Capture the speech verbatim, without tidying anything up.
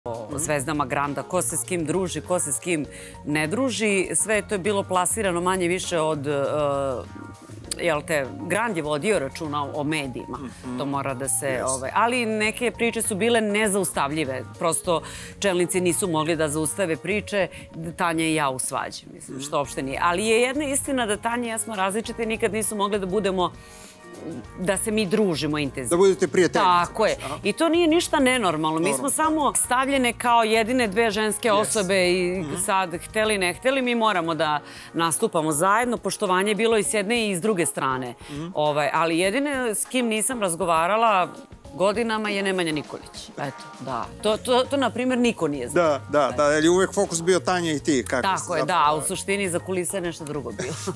o zvezdama Granda, ko se s kim druži, ko se s kim ne druži. Sve to je bilo plasirano manje više od... Jel te, Grand je vodio računa o medijima. To mora da se... Ali neke priče su bile nezaustavljive. Prosto čelnici nisu mogli da zaustave priče. Tanja i ja u svađi, mislim, što uopšte nije. Ali je jedna istina da Tanja i ja smo različite, nikad nisu mogli da budemo da se mi družimo intenzivno. Da budete prijateljice. Tako je. I to nije ništa nenormalno. Mi smo samo stavljene kao jedine dve ženske osobe i sad, hteli ne hteli, mi moramo da nastupamo zajedno. Poštovanje je bilo i s jedne i s druge strane. Ali jedine s kim nisam razgovarala godinama je Nemanja Nikolić. Eto, da. To, na primjer, niko nije znao. Da, da, da. Je li uvek fokus bio Tanja i ti? Tako je, da. U suštini za kulise je nešto drugo bilo.